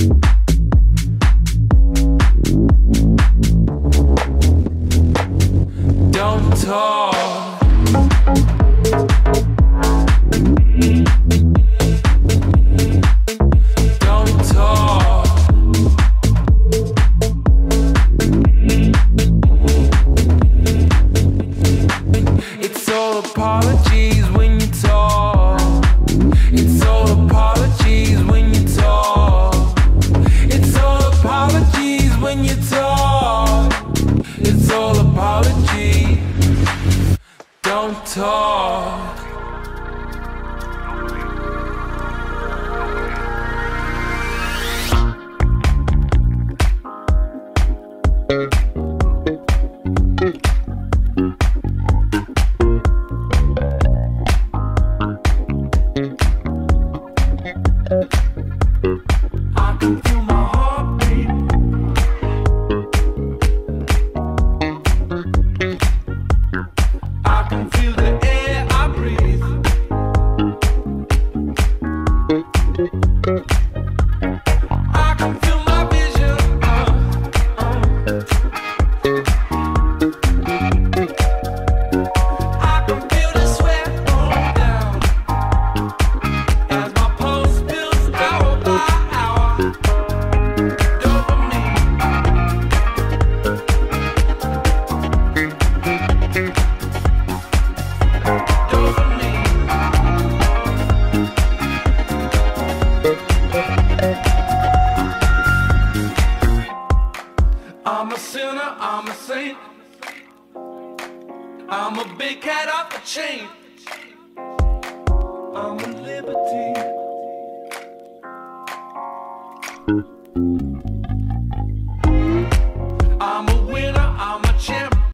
Don't talk. Don't talk. It's all apologies when you talk. It's all apologies when you talk. It's all apologies when you talk. It's all apology. Don't talk. I can feel my heartbeat. I can feel the air I breathe. I can feel my vision. I can feel the sweat rolling down as my pulse builds hour by hour. Dopamine. I'm a sinner, I'm a saint. I'm a big cat off a chain. I'm a liberty.